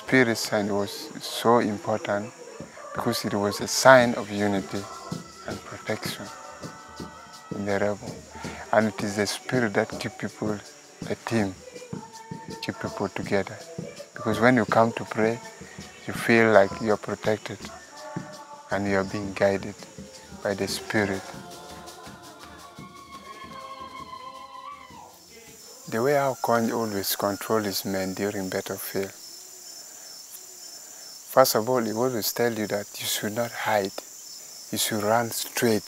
spirit sign was so important because it was a sign of unity and protection in the rebel. And it is the spirit that keeps people a team, keep people together. Because when you come to pray, you feel like you're protected and you're being guided by the spirit. The way how Kony always controls his men during battlefield. First of all, he always tells you that you should not hide. You should run straight.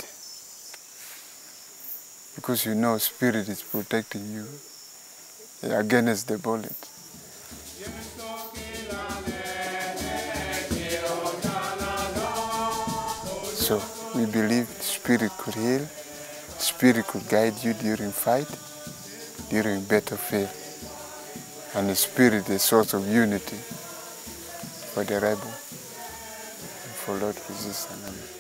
Because you know spirit is protecting you against the bullet. So we believe spirit could heal, spirit could guide you during fight, during battlefield. And the spirit is the source of unity for the rebel and for Lord Jesus. Amen.